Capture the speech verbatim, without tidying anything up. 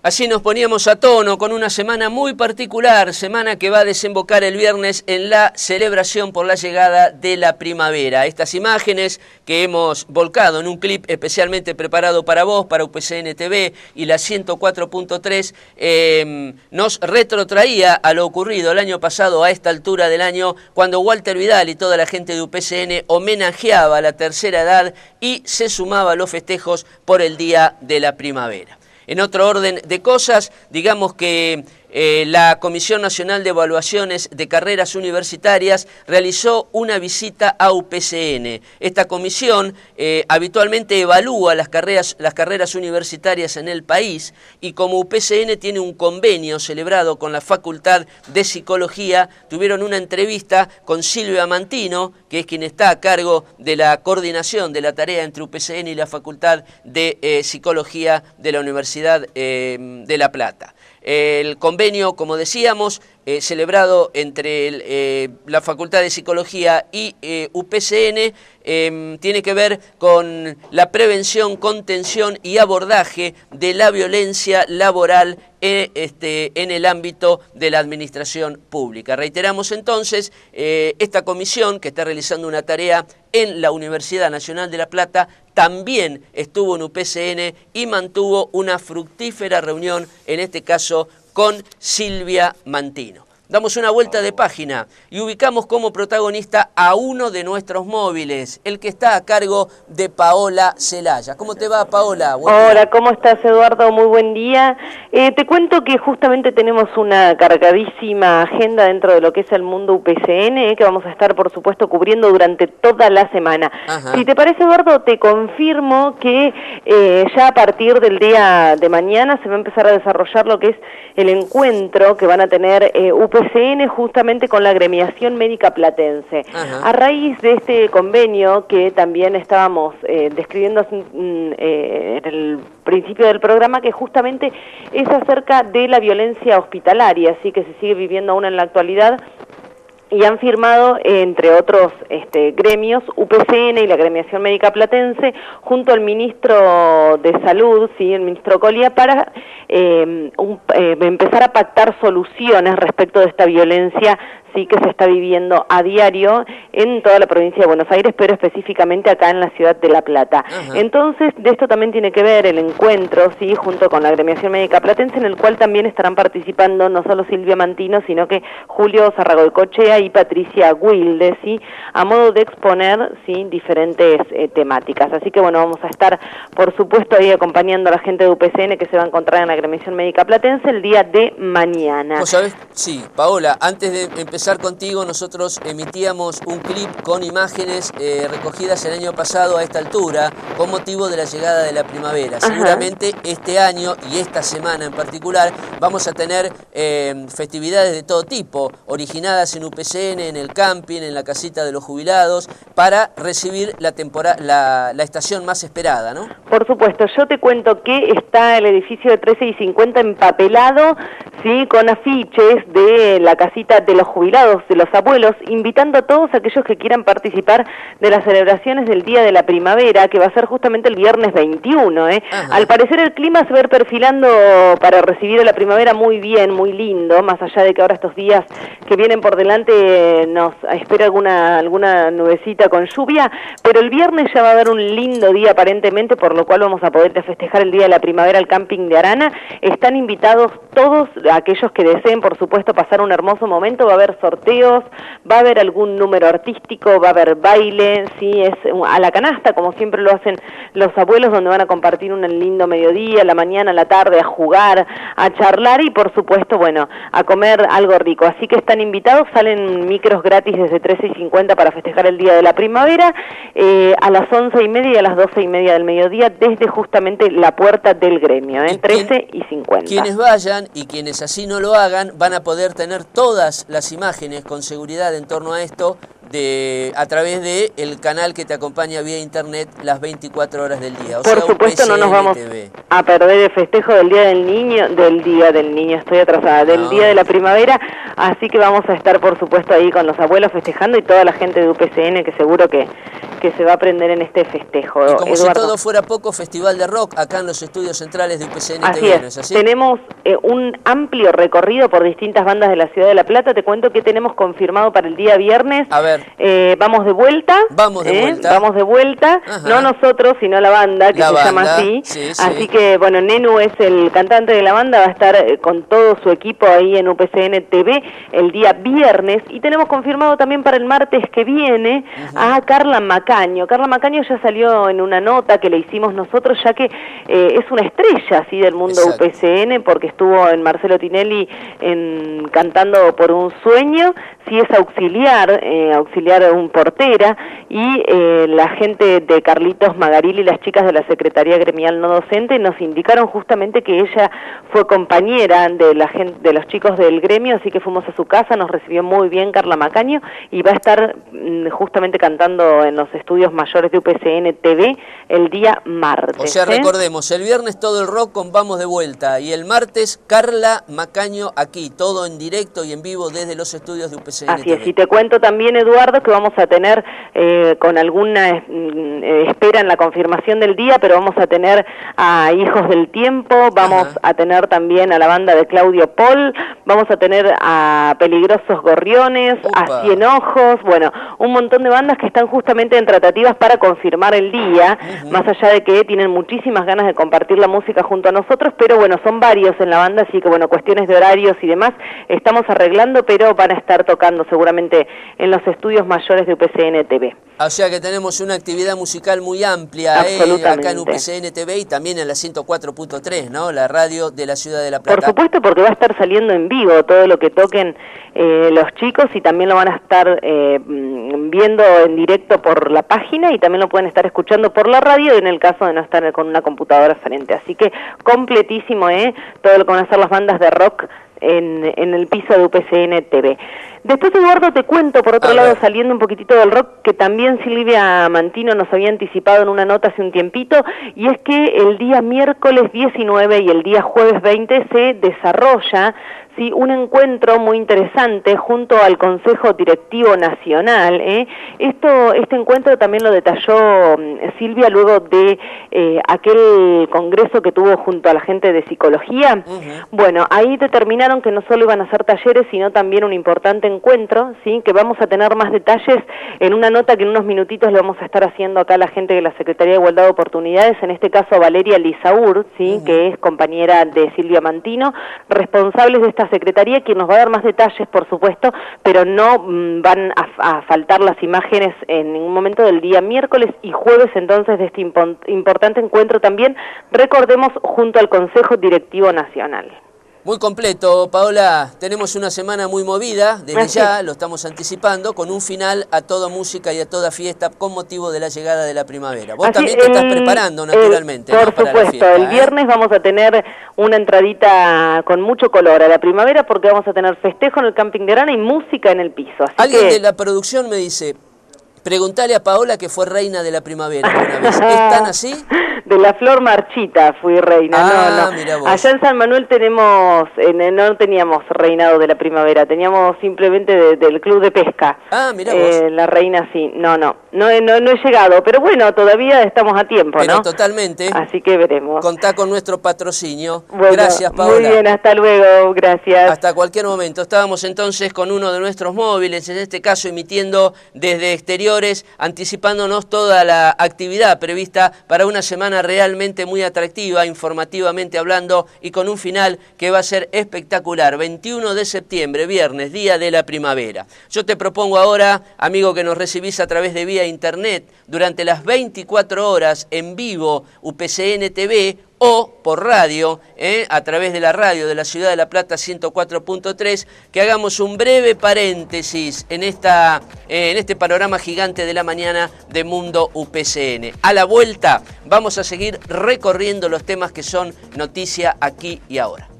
Así nos poníamos a tono con una semana muy particular, semana que va a desembocar el viernes en la celebración por la llegada de la primavera. Estas imágenes que hemos volcado en un clip especialmente preparado para vos, para U P C N T V y la ciento cuatro punto tres, eh, nos retrotraía a lo ocurrido el año pasado a esta altura del año, cuando Walter Vidal y toda la gente de U P C N homenajeaba a la tercera edad y se sumaba a los festejos por el Día de la Primavera. En otro orden de cosas, digamos que eh, la Comisión Nacional de Evaluaciones de Carreras Universitarias realizó una visita a U P C N. Esta comisión eh, habitualmente evalúa las carreras, las carreras universitarias en el país, y como U P C N tiene un convenio celebrado con la Facultad de Psicología, tuvieron una entrevista con Silvia Mantino, que es quien está a cargo de la coordinación de la tarea entre U P C N y la Facultad de eh, Psicología de la Universidad eh, de La Plata. El convenio, como decíamos, eh, celebrado entre el, eh, la Facultad de Psicología y eh, U P C N, eh, tiene que ver con la prevención, contención y abordaje de la violencia laboral eh, este, en el ámbito de la administración pública. Reiteramos entonces, eh, esta comisión que está realizando una tarea en la Universidad Nacional de La Plata también estuvo en U P C N y mantuvo una fructífera reunión, en este caso con Silvia Mantino. Damos una vuelta de página y ubicamos como protagonista a uno de nuestros móviles, el que está a cargo de Paola Celaya. ¿Cómo te va, Paola? Buen Hola, día. ¿cómo estás, Eduardo? Muy buen día. Eh, te cuento que justamente tenemos una cargadísima agenda dentro de lo que es el mundo U P C N, eh, que vamos a estar, por supuesto, cubriendo durante toda la semana. Ajá. Si te parece, Eduardo, te confirmo que eh, ya a partir del día de mañana se va a empezar a desarrollar lo que es el encuentro que van a tener eh, U P C N justamente con la agremiación médica platense. Ajá. A raíz de este convenio que también estábamos eh, describiendo mm, eh, en el principio del programa, que justamente es acerca de la violencia hospitalaria, así que se sigue viviendo aún en la actualidad. Y han firmado, entre otros este, gremios, U P C N y la Agremiación Médica Platense, junto al ministro de Salud, sí, el ministro Colia, para eh, un, eh, empezar a pactar soluciones respecto de esta violencia sí que se está viviendo a diario en toda la provincia de Buenos Aires, pero específicamente acá en la ciudad de La Plata. Ajá. Entonces, de esto también tiene que ver el encuentro, sí, junto con la Agremiación Médica Platense, en el cual también estarán participando no solo Silvia Mantino, sino que Julio Zarragoicochea y Patricia Wilde, sí, a modo de exponer, sí, diferentes eh, temáticas. Así que, bueno, vamos a estar, por supuesto, ahí acompañando a la gente de U P C N que se va a encontrar en la Agremiación Médica Platense el día de mañana. ¿Vos sabés? Sí, Paola, antes de empezar contigo, nosotros emitíamos un clip con imágenes eh, recogidas el año pasado a esta altura con motivo de la llegada de la primavera. Ajá. Seguramente este año y esta semana en particular vamos a tener eh, festividades de todo tipo, originadas en U P C N, en el camping, en la casita de los jubilados, para recibir la, temporada, la, la estación más esperada, ¿no? Por supuesto, yo te cuento que está el edificio de trece y cincuenta empapelado, sí, con afiches de la casita de los jubilados, de los abuelos, invitando a todos aquellos que quieran participar de las celebraciones del Día de la Primavera, que va a ser justamente el viernes veintiuno. ¿eh? Al parecer el clima se va a ir perfilando para recibir a la primavera muy bien, muy lindo, más allá de que ahora estos días que vienen por delante nos espera alguna, alguna nubecita con lluvia, pero el viernes ya va a haber un lindo día aparentemente, por lo cual vamos a poder festejar el Día de la Primavera al camping de Arana. Están invitados todos aquellos que deseen, por supuesto, pasar un hermoso momento. Va a haber sorteos, va a haber algún número artístico, va a haber baile, sí, es a la canasta, como siempre lo hacen los abuelos, donde van a compartir un lindo mediodía, la mañana, la tarde, a jugar, a charlar y, por supuesto, bueno, a comer algo rico. Así que están invitados, salen micros gratis desde trece y cincuenta para festejar el Día de la Primavera, eh, a las once y media y a las doce y media del mediodía, desde justamente la puerta del gremio, ¿eh? trece y cincuenta. Quienes vayan y quienes así no lo hagan, van a poder tener todas las imágenes con seguridad en torno a esto de, a través de el canal que te acompaña vía internet las veinticuatro horas del día. O Por sea, supuesto no nos vamos T V. a perder el festejo del Día del Niño, del Día del Niño, estoy atrasada, del No. Día de la Primavera, así que vamos a estar por supuesto ahí con los abuelos festejando y toda la gente de U P C N que seguro que, que se va a prender en este festejo. Y como Eduardo. si todo fuera poco, festival de rock acá en los estudios centrales de U P C N Así T V, es, ¿no es así? tenemos eh, un amplio recorrido por distintas bandas de la Ciudad de La Plata. Te cuento que tenemos confirmado para el día viernes. A ver. Eh, vamos de vuelta. Vamos de ¿eh? vuelta. Vamos de vuelta. Ajá. No nosotros, sino la banda, que La se banda, llama así. sí, Así sí. que, bueno, Nenu es el cantante de la banda, va a estar eh, con todo su equipo ahí en U P C N T V el día viernes. Y tenemos confirmado también para el martes que viene uh-huh. a Carla Macaño. Carla Macaño ya salió en una nota que le hicimos nosotros, ya que eh, es una estrella así del mundo Exacto. U P C N, porque estuvo en Marcelo Tinelli en Cantando por un Sueño, sí es auxiliar, eh, auxiliar un portera, y eh, la gente de Carlitos Magaril y las chicas de la Secretaría Gremial No Docente nos indicaron justamente que ella fue compañera de la gente, de los chicos del gremio, así que fuimos a su casa, nos recibió muy bien Carla Macaño, y va a estar mm, justamente cantando en los estudios mayores de U P C N T V el día martes. O sea, ¿eh? recordemos, el viernes todo el rock con Vamos de Vuelta, y el martes Carla Macaño aquí, todo en directo y en vivo desde los estudios de U P C N T V. Así es, y te cuento también, Eduardo, que vamos a tener eh, con alguna eh, espera en la confirmación del día, pero vamos a tener a Hijos del Tiempo, vamos Ajá. a tener también a la banda de Claudio Paul, vamos a tener a Peligrosos Gorriones, Opa. a Cien Ojos, bueno, un montón de bandas que están justamente en tratativas para confirmar el día, uh-huh. más allá de que tienen muchísimas ganas de compartir la música junto a nosotros, pero bueno, son varios en la banda, así que bueno, cuestiones de horarios y demás estamos arreglando, pero van a estar tocando seguramente en los estudios mayores de U P C N T V. O sea que tenemos una actividad musical muy amplia eh, acá en U P C N T V y también en la ciento cuatro punto tres, ¿no? La radio de la Ciudad de La Plata. Por supuesto, porque va a estar saliendo en vivo todo lo que toquen eh, los chicos, y también lo van a estar eh, viendo en directo por la página, y también lo pueden estar escuchando por la radio en el caso de no estar con una computadora frente. Así que completísimo, ¿eh? Todo lo que van a hacer las bandas de rock en, en el piso de U P C N T V. Después, Eduardo, te cuento, por otro a lado, ver. saliendo un poquitito del rock, que también Silvia Mantino nos había anticipado en una nota hace un tiempito, y es que el día miércoles diecinueve y el día jueves veinte se desarrolla sí, un encuentro muy interesante junto al Consejo Directivo Nacional. ¿eh? Esto, este encuentro también lo detalló Silvia luego de eh, aquel congreso que tuvo junto a la gente de psicología. Uh-huh. Bueno, ahí determinaron que no solo iban a hacer talleres, sino también un importante encuentro, ¿sí? que vamos a tener más detalles en una nota que en unos minutitos le vamos a estar haciendo acá a la gente de la Secretaría de Igualdad de Oportunidades, en este caso Valeria Lizaur, ¿sí? Uh-huh. que es compañera de Silvia Mantino, responsables de esta secretaría, quien nos va a dar más detalles, por supuesto, pero no mmm, van a, a faltar las imágenes en ningún momento del día miércoles y jueves, entonces, de este impo importante encuentro también, recordemos, junto al Consejo Directivo Nacional. Muy completo, Paola. Tenemos una semana muy movida, desde Así. ya lo estamos anticipando, con un final a toda música y a toda fiesta con motivo de la llegada de la primavera. Vos Así, también te el, estás preparando, naturalmente. El, por ¿no? supuesto, Para la fiesta, el ¿eh? viernes vamos a tener una entradita con mucho color a la primavera, porque vamos a tener festejo en el Camping de Arana y música en el piso. Así Alguien que... de la producción me dice, preguntale a Paola que fue reina de la primavera una vez. ¿Es tan así? De la flor marchita fui reina, ah, no, no. Mira vos. Allá en San Manuel tenemos, eh, no teníamos reinado de la primavera, teníamos simplemente de, del club de pesca. Ah, mira eh, vos. La reina sí, no, no, no, no, no he llegado, pero bueno, todavía estamos a tiempo, pero ¿no? Totalmente. Así que veremos. Contá con nuestro patrocinio. Bueno, gracias, Paola. Muy bien, hasta luego, gracias. Hasta cualquier momento. Estábamos entonces con uno de nuestros móviles, en este caso emitiendo desde exteriores, anticipándonos toda la actividad prevista para una semana realmente muy atractiva, informativamente hablando, y con un final que va a ser espectacular. veintiuno de septiembre, viernes, día de la primavera. Yo te propongo ahora, amigo que nos recibís a través de vía internet, durante las veinticuatro horas en vivo, U P C N T V, o por radio, eh, a través de la radio de la Ciudad de La Plata ciento cuatro punto tres, que hagamos un breve paréntesis en, esta, eh, en este panorama gigante de la mañana de Mundo U P C N. A la vuelta vamos a seguir recorriendo los temas que son noticia aquí y ahora.